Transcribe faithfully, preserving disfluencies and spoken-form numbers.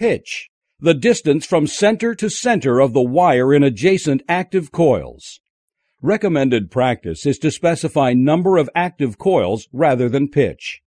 Pitch, the distance from center to center of the wire in adjacent active coils. Recommended practice is to specify number of active coils rather than pitch.